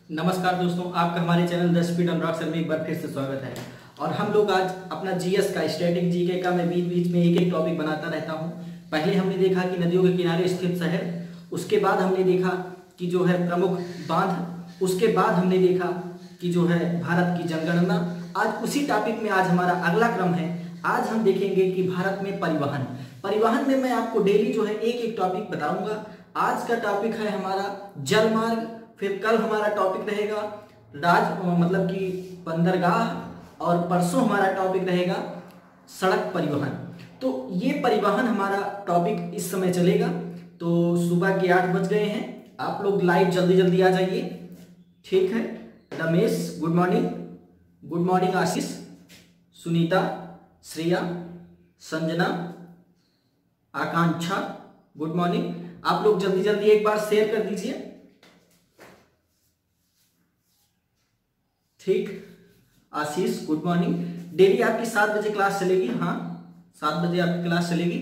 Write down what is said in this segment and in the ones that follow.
नमस्कार दोस्तों, आपका हमारे channel the speed on rocks में एक बार फिर से स्वागत है। और हम लोग आज अपना जीएस का स्टैटिक जीके का मैं बीच बीच में एक एक टॉपिक बनाता रहता हूं। पहले हमने देखा कि नदियों के किनारे स्थित शहर, उसके बाद हमने देखा कि जो है प्रमुख बांध, उसके बाद हमने देखा कि जो है भारत की जनगणना। आज उसी टॉपिक में आज हमारा अगला क्रम है। आज हम देखेंगे कि भारत में परिवहन में मैं आपको डेली जो है एक एक टॉपिक बताऊंगा। आज का टॉपिक है हमारा जलमार्ग, फिर कल हमारा टॉपिक रहेगा मतलब कि बंदरगाह, और परसों हमारा टॉपिक रहेगा सड़क परिवहन। तो ये परिवहन हमारा टॉपिक इस समय चलेगा। तो सुबह के 8 बज गए हैं, आप लोग लाइव जल्दी जल्दी आ जाइए, ठीक है। Ramesh good morning, Ashish, Sunita, Shreya, Sanjana, Akanksha good morning. आप लोग जल्दी जल्दी एक बार शेयर कर दीजिए, ठीक। आशीष गुड मॉर्निंग। डेली आपकी 7 बजे क्लास चलेगी, हाँ 7 बजे आपकी क्लास चलेगी।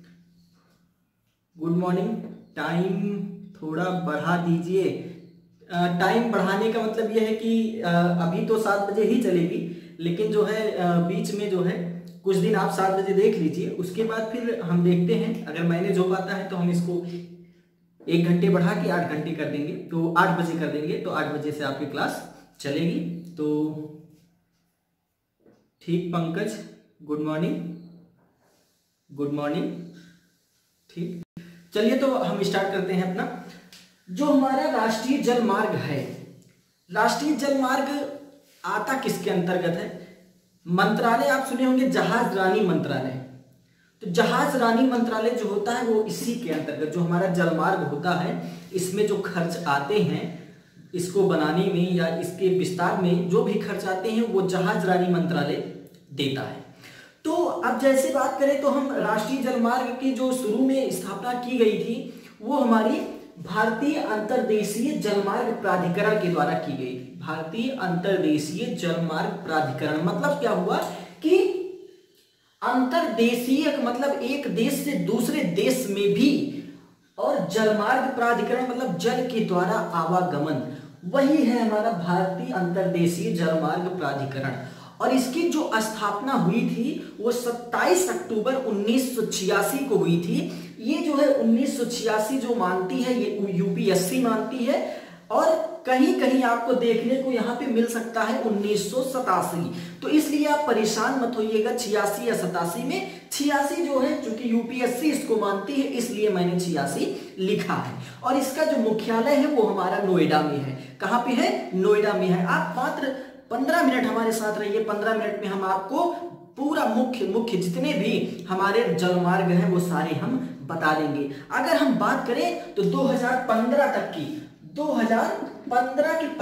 Good morning. टाइम थोड़ा बढ़ा दीजिए। टाइम बढ़ाने का मतलब यह है कि अभी तो 7 बजे ही चलेगी, लेकिन जो है बीच में जो है कुछ दिन आप 7 बजे देख लीजिए, उसके बाद फिर हम देखते हैं। अगर मैनेज हो पाता है तो हम इसको 1 घंटे बढ़ा के 8 घंटे कर देंगे, तो 8 बजे कर देंगे, तो 8 बजे से आपकी क्लास चलेगी। तो ठीक, पंकज गुड मॉर्निंग, ठीक। चलिए तो हम स्टार्ट करते हैं अपना जो हमारा राष्ट्रीय जल मार्ग है। राष्ट्रीय जल मार्ग आता किसके अंतर्गत है? मंत्रालय आप सुने होंगे, जहाज रानी मंत्रालय। तो जहाज रानी मंत्रालय जो होता है वो इसी के अंतर्गत, जो हमारा जल मार्ग होता है, इसमें जो खर्च आते हैं इसको बनाने में या इसके विस्तार में जो भी खर्च आते हैं वो जहाज रानी मंत्रालय देता है। तो अब जैसे बात करें तो हम राष्ट्रीय जलमार्ग की जो शुरू में स्थापना की गई थी वो हमारी भारतीय अंतर्देशीय जलमार्ग प्राधिकरण के द्वारा की गई थी। भारतीय अंतर्देशीय जलमार्ग प्राधिकरण मतलब क्या हुआ कि अंतर्देशीय मतलब एक देश से दूसरे देश में भी, और जलमार्ग प्राधिकरण मतलब जल के द्वारा आवागमन, वही है हमारा भारतीय अंतर्देशीय जलमार्ग प्राधिकरण। और इसकी जो स्थापना हुई थी वो 27 अक्टूबर 1986 को हुई थी। ये जो है 1986 जो मानती है ये यूपीएससी मानती है, और कहीं कहीं आपको देखने को यहाँ पे मिल सकता है 1987। तो इसलिए आप परेशान मत होइएगा 86 या 87 में। 86 जो है चूंकि यूपीएससी इसको मानती है इसलिए मैंने 86 लिखा है। और इसका जो मुख्यालय है वो हमारा नोएडा में है। कहाँ पे है? नोएडा में है। आप मात्र 15 मिनट हमारे साथ रहिए। 15 मिनट में हम आपको पूरा मुख्य जितने भी हमारे जलमार्ग हैं वो सारे हम बता देंगे। अगर हम बात करें तो 2015 तक की, 2015 के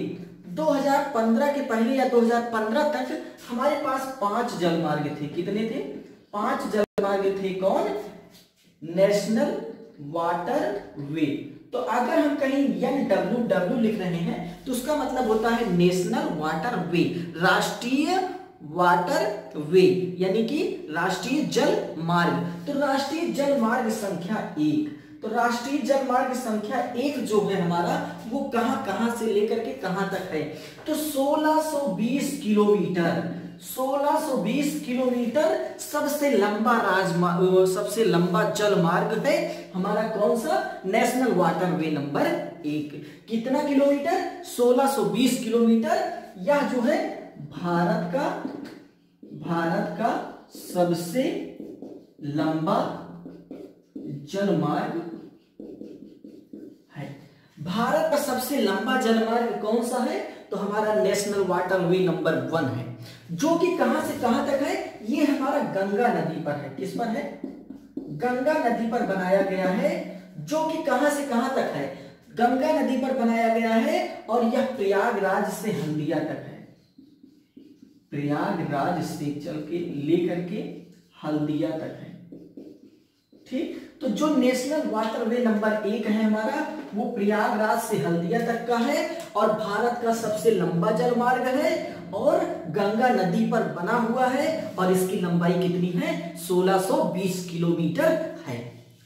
पहले या 2015 तक हमारे पास 5 जलमार्ग थे। कितने थे? 5 जलमार्ग थे। कौन? National waterway. तो अगर हम कहीं NWW लिख रहे हैं तो उसका मतलब होता है नेशनल वाटर वे, राष्ट्रीय वाटर वे, यानी कि राष्ट्रीय जल मार्ग। तो राष्ट्रीय जल मार्ग संख्या 1, तो राष्ट्रीय जल मार्ग संख्या 1 जो है हमारा वो कहां से लेकर के कहां तक है? तो 1620 किलोमीटर सबसे लंबा जल मार्ग है हमारा। कौन सा? National waterway number 1। कितना किलोमीटर? 1620 किलोमीटर। यह जो है भारत का सबसे लंबा जलमार्ग है। भारत का सबसे लंबा जलमार्ग कौन सा है? तो हमारा नेशनल वाटर वे नंबर 1 है, जो कि कहां से कहां तक है? ये हमारा गंगा नदी पर है। किस पर है? गंगा नदी पर बनाया गया है, जो कि कहां से कहां तक है? गंगा नदी पर बनाया गया है, और यह प्रयागराज से हल्दिया तक है। प्रयागराज से चल के लेकर के हल्दिया तक है, ठीक। तो जो नेशनल वाटर वे नंबर 1 है हमारा वो प्रयागराज से हल्दिया तक का है, और भारत का सबसे लंबा जलमार्ग है, और गंगा नदी पर बना हुआ है, और इसकी लंबाई कितनी है? 1620 किलोमीटर है,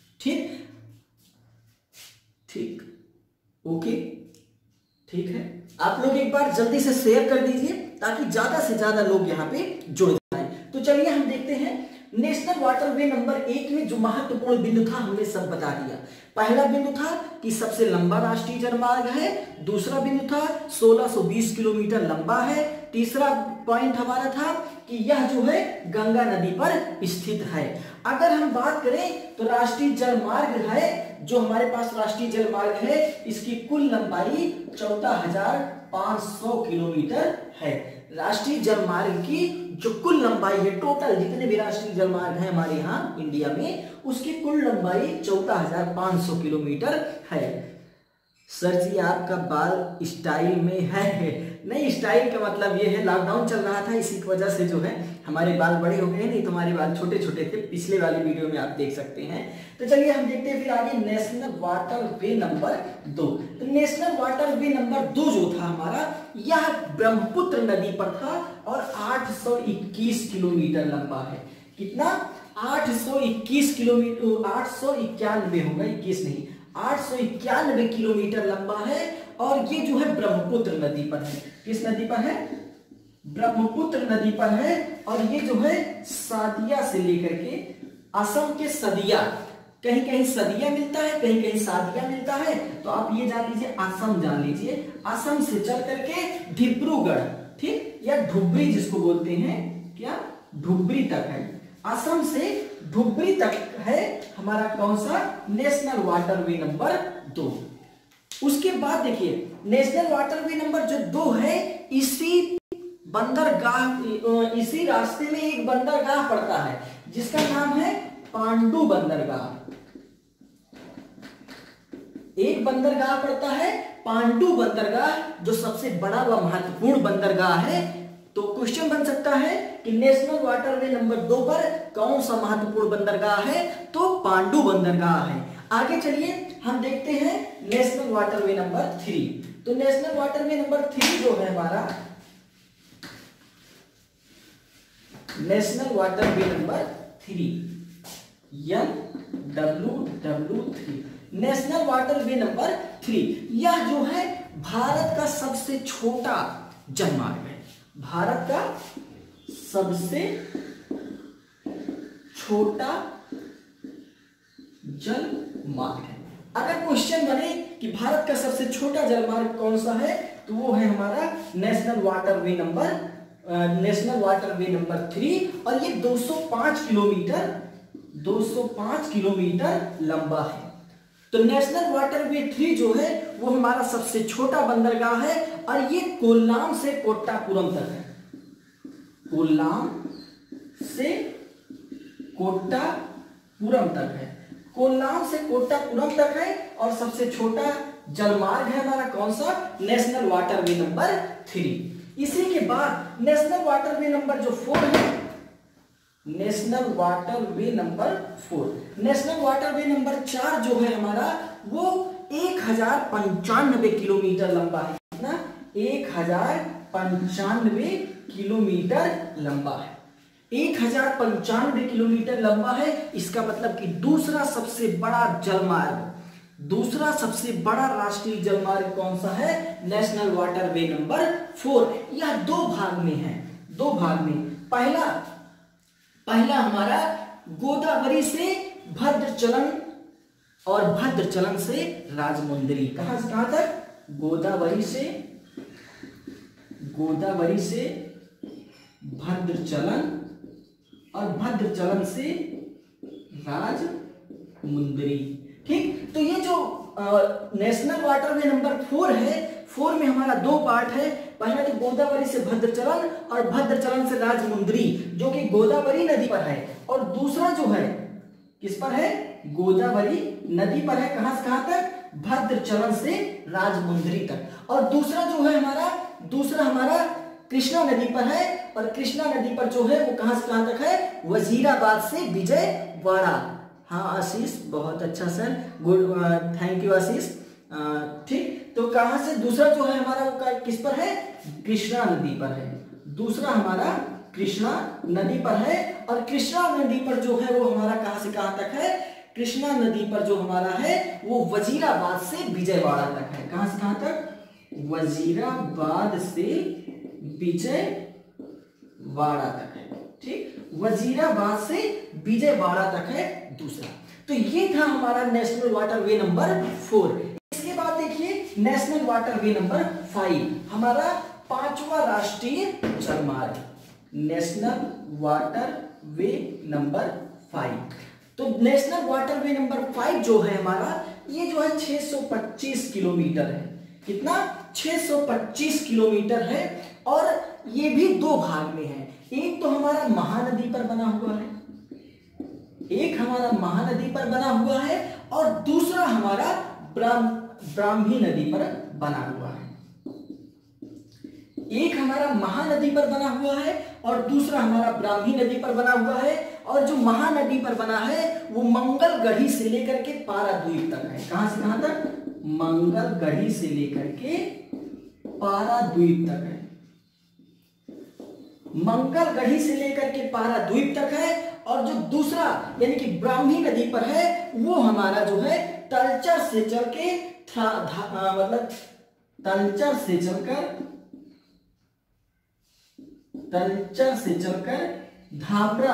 ठीक। ओके, ठीक है। आप लोग एक बार जल्दी से शेयर कर दीजिए ताकि ज्यादा से ज्यादा लोग यहाँ पे जुड़ जाएं। तो चलिए हम देखते हैं नेशनल वाटरवे नंबर 1 में जो महत्वपूर्ण बिंदु था हमने सब बता दिया। पहला बिंदु था कि सबसे लंबा राष्ट्रीय जलमार्ग है, दूसरा बिंदु था 1620 किलोमीटर लंबा है, तीसरा पॉइंट हमारा था कि यह जो है गंगा नदी पर स्थित है। अगर हम बात करें तो राष्ट्रीय जलमार्ग है, जो हमारे पास राष्ट्रीय जलमार्ग है इसकी कुल लंबाई 14,500 किलोमीटर है। राष्ट्रीय जलमार्ग की जो कुल लंबाई है, टोटल जितने भी राष्ट्रीय जलमार्ग है हमारे यहाँ इंडिया में, उसकी कुल लंबाई 14,500 किलोमीटर है। सर जी आपका बाल स्टाइल में है? नहीं, स्टाइल का मतलब ये है लॉकडाउन चल रहा था इसी की वजह से जो है हमारे बाल बड़े हो गए, नहीं तो हमारे बाल छोटे छोटे थे, पिछले वाली वीडियो में आप देख सकते हैं। तो चलिए हम देखते हैं फिर आगे नेशनल वाटरवे नंबर 2। तो नेशनल वाटरवे नंबर 2 जो था हमारा, यह ब्रह्मपुत्र नदी पर था और 821 किलोमीटर लंबा है। कितना? 821 किलोमीटर, 891 होगा, 21 नहीं, 891 किलोमीटर लंबा है और ये जो है ब्रह्मपुत्र नदी पर है। किस नदी पर है? ब्रह्मपुत्र नदी पर है। और ये जो है सादिया से लेकर के असम के सदिया, कहीं कहीं सदिया मिलता है, कहीं कहीं सादिया मिलता है, तो आप ये जान लीजिए, असम जान लीजिए, असम से चल करके डिब्रूगढ़, ठीक, या धुबरी जिसको बोलते हैं, क्या धुबरी तक है। असम से धुबरी तक है हमारा कौन सा? National waterway number 2। उसके बाद देखिए नेशनल वाटरवे नंबर जो 2 है, इसी बंदरगाह, इसी रास्ते में एक बंदरगाह पड़ता है जिसका नाम है पांडु बंदरगाह। एक बंदरगाह पड़ता है पांडु बंदरगाह, जो सबसे बड़ा व महत्वपूर्ण बंदरगाह है। तो क्वेश्चन बन सकता है कि नेशनल वाटरवे नंबर 2 पर कौन सा महत्वपूर्ण बंदरगाह है? तो पांडु बंदरगाह है। आगे चलिए हम देखते हैं नेशनल वाटरवे नंबर 3। तो नेशनल वाटरवे नंबर 3 जो है हमारा, national waterway number 3, NWW3, national waterway number 3, यह जो है भारत का सबसे छोटा जलमार्ग है। भारत का सबसे छोटा जलमार्ग है। अगर क्वेश्चन बने कि भारत का सबसे छोटा जलमार्ग कौन सा है, तो वो है हमारा नेशनल वाटरवे नंबर 3, और ये 205 किलोमीटर लंबा है। तो नेशनल वाटरवे 3 जो है वो हमारा सबसे छोटा बंदरगाह है और ये कोल्लाम से कोट्टापुरम तक है। कोल्लाम से कोट्टापुरम तक है, कोल्लाम से कोट्टापुरम तक है, और सबसे छोटा जलमार्ग है हमारा कौन सा? National waterway number 3। इसी के बाद नेशनल वाटरवे नंबर जो 4 है, national waterway number 4, national waterway number 4 जो है हमारा, वो 1095 किलोमीटर लंबा है। कितना? 1095 किलोमीटर लंबा है। 1095 किलोमीटर लंबा है। इसका मतलब कि दूसरा सबसे बड़ा जलमार्ग, दूसरा सबसे बड़ा राष्ट्रीय जलमार्ग कौन सा है? National waterway number 4। यह 2 भाग में है, 2 भाग में। पहला हमारा गोदावरी से भद्रचलन और भद्रचलन से राजमुंदरी। कहां से कहां तक? गोदावरी से भद्रचलन और भद्रचलन से राजमुंदरी। ठीक, तो ये जो नेशनल वाटरवे नंबर 4 है, 4 में हमारा 2 पार्ट है। पहला तो गोदावरी से भद्रचलन और भद्रचलन से राजमुंदरी, जो कि गोदावरी नदी पर है, और दूसरा जो है किस पर है? गोदावरी नदी पर है। कहां से कहां तक? भद्रचलन से राजमुंदरी तक। और दूसरा जो है हमारा, दूसरा हमारा कृष्णा नदी पर है, और कृष्णा नदी पर जो है वो कहां से कहां तक है? वजीराबाद से विजयवाड़ा। हाँ आशीष, बहुत अच्छा sir, good, thank you Ashish. ठीक, तो कहां से? दूसरा जो है हमारा वो किस पर है? कृष्णा नदी पर है। दूसरा हमारा कृष्णा नदी पर है, और कृष्णा नदी पर जो है वो हमारा कहां से कहां तक है? कृष्णा नदी पर जो हमारा है वो वजीराबाद से विजयवाड़ा तक है। कहां से कहां तक? वजीराबाद से विजयवाड़ा तक है। ठीक, वजीराबाद से विजयवाड़ा तक है दूसरा। तो ये था हमारा नेशनल वाटरवे नंबर 4। इसके बाद देखिए नेशनल वाटरवे नंबर 5, हमारा 5वां राष्ट्रीय जलमार्ग, नेशनल वाटरवे नंबर 5। तो नेशनल वाटरवे नंबर 5 जो है हमारा, ये जो है 625 किलोमीटर है। कितना? 625 किलोमीटर है। और ये भी दो भाग में है। एक तो हमारा महानदी पर बना हुआ है, एक हमारा महानदी पर बना हुआ है, और दूसरा हमारा ब्राह्मी नदी पर बना हुआ है। एक हमारा महानदी पर बना हुआ है और दूसरा हमारा ब्राह्मी नदी पर बना हुआ है। और जो महानदी पर बना है वो मंगलगढ़ी से लेकर के पाराद्वीप तक है। कहां से कहां तक? मंगलगढ़ी से लेकर के पाराद्वीप तक है। मंगलगढ़ी से लेकर के पाराद्वीप तक है। और जो दूसरा यानी कि ब्राह्मी नदी पर है वो हमारा जो है तलचर से चल के मतलब तलचर से चलकर धामरा,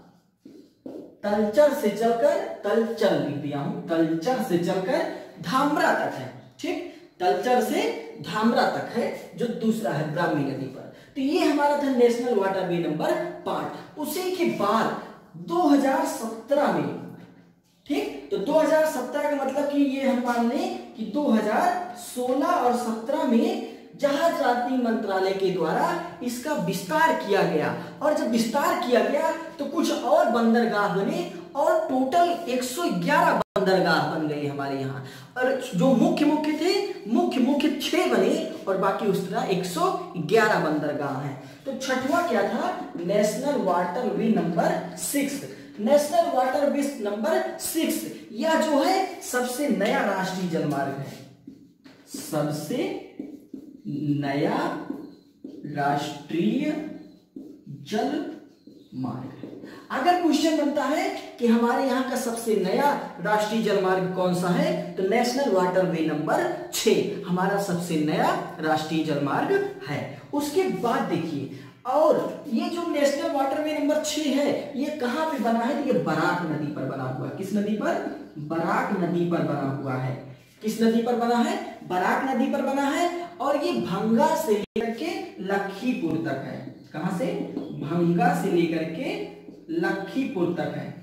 तलचर से चलकर तलचर लिख दिया हूं, तलचर से चलकर धामरा तक है। ठीक, तलचर से धामरा तक है जो दूसरा है ब्राह्मी नदी पर। तो ये हमारा था नेशनल वाटरवे नंबर 5। उसी के बाद 2017 में, ठीक, तो 2017 का मतलब कि ये हम मान लें कि 2016 और 17 में जहाजरानी मंत्रालय के द्वारा इसका विस्तार किया गया। और जब विस्तार किया गया तो कुछ और बंदरगाह बने और टोटल 111 बंदरगाह बन गए हमारे यहाँ। और जो मुख्य थे, मुख्य 6 बने और बाकी उस तरह 111 बंदरगाह हैं। तो छठवां क्या था? National waterway number 6। National waterway number 6 यह जो है सबसे नया राष्ट्रीय जलमार्ग है, सबसे नया राष्ट्रीय जल मार्ग है। अगर क्वेश्चन बनता है कि हमारे यहाँ का सबसे नया राष्ट्रीय जलमार्ग कौन सा है, तो नेशनल वाटरवे नंबर 6 हमारा सबसे नया राष्ट्रीय जलमार्ग है। उसके बाद देखिए, और ये जो नेशनल वाटरवे नंबर 6 है ये कहां पे बना है? ये बराक नदी पर बना हुआ है। किस नदी पर? बराक नदी पर बना हुआ है। किस नदी पर बना है? बराक नदी पर बना है। और ये भंगा से लेकर के लखीपुर तक है। कहां से? भंगा से लेकर के लखीपुर तक है।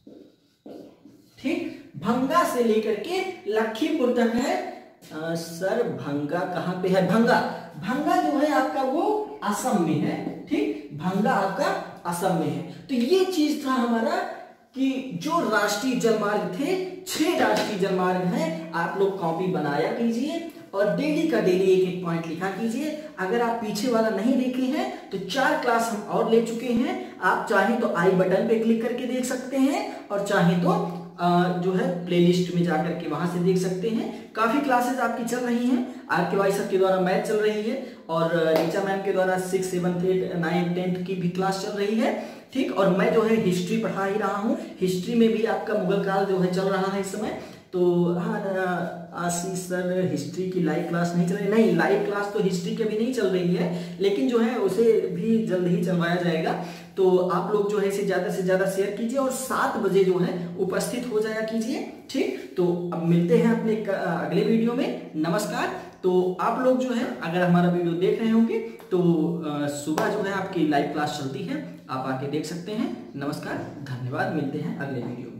ठीक, भंगा से लेकर के लखीपुर तक है। सर भंगा कहां पे है? भंगा जो है आपका वो असम में है। ठीक, भंगा आपका असम में है। तो ये चीज था हमारा कि जो राष्ट्रीय जलमार्ग थे, 6 राष्ट्रीय जलमार्ग हैं। आप लोग कॉपी बनाया कीजिए और डेली का डेली एक पॉइंट लिखा कीजिए। अगर आप पीछे वाला नहीं देखे हैं तो 4 क्लास हम और ले चुके हैं। आप चाहें तो आई बटन पे क्लिक करके देख सकते हैं और चाहें तो जो है प्लेलिस्ट में जाकर के वहां से देख सकते हैं। काफी क्लासेस आपकी चल रही हैं। आर.के. वाई सर के द्वारा मैथ चल रही है और नीचा मैम के द्वारा 6, 7, 8, 9, 10 की भी क्लास चल रही है। ठीक, और मैं जो है हिस्ट्री पढ़ा ही रहा हूँ। हिस्ट्री में भी आपका मुगल काल जो है चल रहा है इस समय। तो हाँ, आशीष सर हिस्ट्री की लाइव क्लास नहीं चल रही? नहीं, लाइव क्लास तो हिस्ट्री की भी नहीं चल रही है, लेकिन जो है उसे भी जल्द ही चलवाया जाएगा। तो आप लोग जो है इसे ज़्यादा से ज़्यादा शेयर कीजिए और 7 बजे जो है उपस्थित हो जाया कीजिए। ठीक, तो अब मिलते हैं अपने अगले वीडियो में। नमस्कार। तो आप लोग जो है अगर हमारा वीडियो देख रहे होंगे तो सुबह जो है आपकी लाइव क्लास चलती है, आप आके देख सकते हैं। नमस्कार, धन्यवाद, मिलते हैं अगले वीडियो में।